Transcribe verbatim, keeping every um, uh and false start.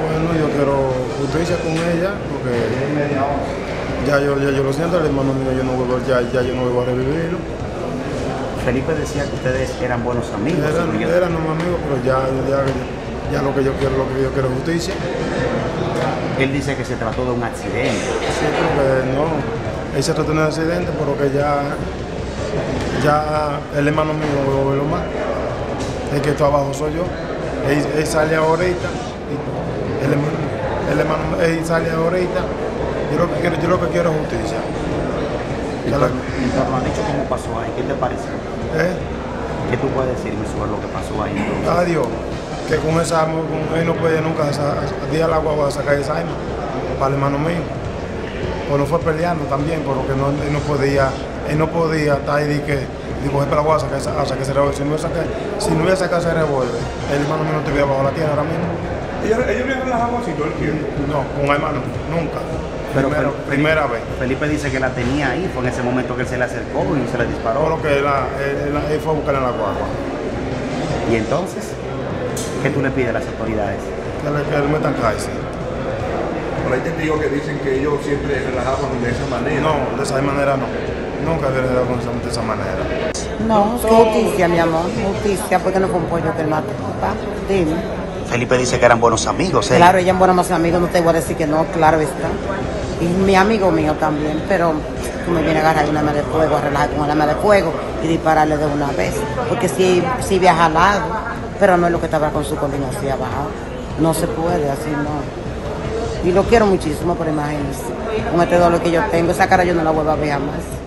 Bueno, yo quiero justicia con ella porque ya yo, ya yo lo siento, el hermano mío, yo no vuelvo, ya, ya yo no vuelvo a revivirlo. Felipe decía que ustedes eran buenos amigos. Eran, eran unos amigos, pero ya, ya, ya lo que yo quiero, lo que yo quiero es justicia. Él dice que se trató de un accidente. Sí, porque no, él se trató de un accidente, pero que ya, ya el hermano mío no vuelvo a verlo más. El que está abajo soy yo. Él, él sale ahorita, y el hermano, el hermano, él sale ahorita. Yo lo que quiero, yo lo que quiero es justicia. ¿Y tú, lo han dicho cómo pasó ahí? ¿Qué te pareció? ¿Eh? ¿Qué tú puedes decirme sobre lo que pasó ahí? Adiós. Que con esa arma, con, él no puede nunca día al agua a sacar esa arma para el hermano mío. Pues no fue peleando también, porque no, él no podía, él no podía estar ahí de que, de coger para la agua a sacar, a sacar ese revólver. Si no iba a sacar, si no iba a sacar ese revólver, el hermano mío no estuviera bajo la tierra ahora mismo. ¿Ellos, ellos vienen las aguas así todo el tiempo? No, con hermano, nunca. Pero Primero, Felipe, primera vez. Felipe dice que la tenía ahí, fue en ese momento que él se le acercó y se le disparó. Todo lo que él, él, él, él fue a buscar en la guagua. ¿Y entonces qué tú le pides a las autoridades? Que le, que le metan cárcel. Pero hay testigos que dicen que ellos siempre relajaban de esa manera. No, de esa manera no. Nunca había relajado con esa, de esa manera. No, es justicia, mi amor. Justicia, porque no fue un pollo que él mató, papá. Dime. Felipe dice que eran buenos amigos, ¿eh? Claro, ella es buena más amigos, no te voy a decir que no, claro está. Y mi amigo mío también, pero tú me vienes a agarrar un arma de fuego, a relajar con un arma de fuego y dispararle de una vez. Porque sí, sí viaja al lado, pero no es lo que estaba con su colina así abajo. No se puede, así no. Y lo quiero muchísimo, pero imagínense, con este dolor que yo tengo, esa cara yo no la vuelvo a ver jamás.